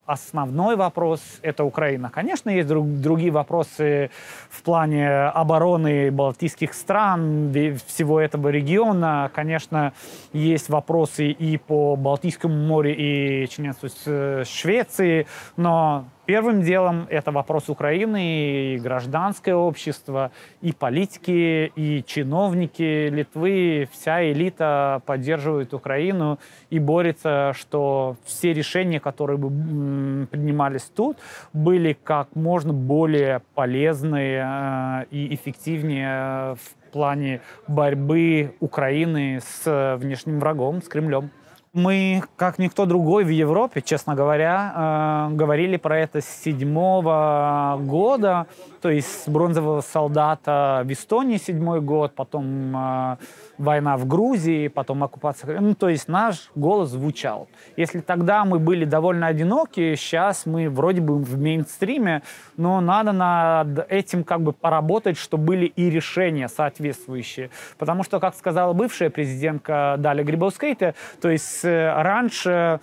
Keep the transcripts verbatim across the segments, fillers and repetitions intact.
Основной вопрос – это Украина. Конечно, есть друг, другие вопросы в плане обороны балтийских стран, всего этого региона. Конечно, есть вопросы и по Балтийскому морю, и членству с Швецией, но первым делом это вопрос Украины, и гражданское общество, и политики, и чиновники Литвы, вся элита поддерживает Украину и борется, что все решения, которые бы принимались тут, были как можно более полезные э, и эффективнее в плане борьбы Украины с внешним врагом, с Кремлем. Мы, как никто другой в Европе, честно говоря, э, говорили про это с седьмого года, то есть с бронзового солдата в Эстонии седьмой год, потом э, война в Грузии, потом оккупация. Ну, то есть наш голос звучал. Если тогда мы были довольно одиноки, сейчас мы вроде бы в мейнстриме, но надо над этим как бы поработать, чтобы были и решения соответствующие. Потому что, как сказала бывшая президентка Даля Грибаускайте, то есть раньше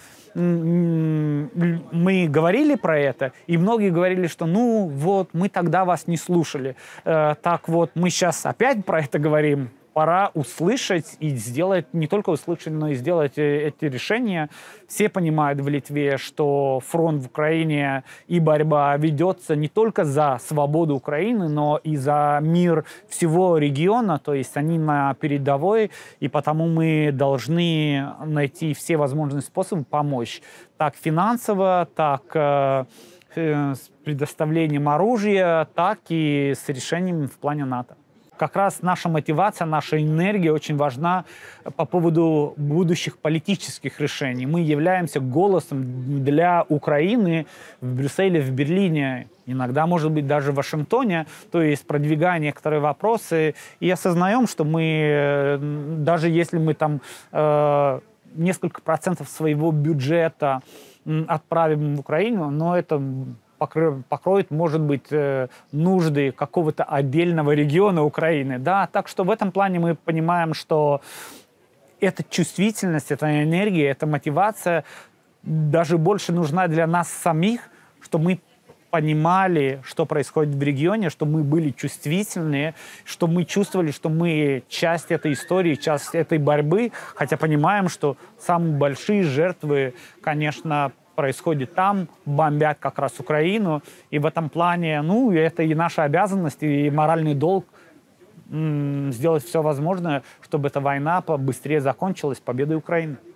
мы говорили про это, и многие говорили, что ну вот, мы тогда вас не слушали. Э, так вот, мы сейчас опять про это говорим. Пора услышать и сделать, не только услышать, но и сделать эти решения. Все понимают в Литве, что фронт в Украине и борьба ведется не только за свободу Украины, но и за мир всего региона. То есть они на передовой, и потому мы должны найти все возможные способы помочь. Так финансово, так э, э, с предоставлением оружия, так и с решением в плане НАТО. Как раз наша мотивация, наша энергия очень важна по поводу будущих политических решений. Мы являемся голосом для Украины в Брюсселе, в Берлине, иногда, может быть, даже в Вашингтоне, то есть продвигая некоторые вопросы. И осознаем, что мы, даже если мы там э, несколько процентов своего бюджета отправим в Украину, но это покроет, может быть, нужды какого-то отдельного региона Украины. Да? Так что в этом плане мы понимаем, что эта чувствительность, эта энергия, эта мотивация даже больше нужна для нас самих, чтобы мы понимали, что происходит в регионе, чтобы мы были чувствительны, чтобы мы чувствовали, что мы часть этой истории, часть этой борьбы, хотя понимаем, что самые большие жертвы, конечно, происходит там, бомбят как раз Украину. И в этом плане, ну, это и наша обязанность, и моральный долг м- сделать все возможное, чтобы эта война побыстрее закончилась победой Украины.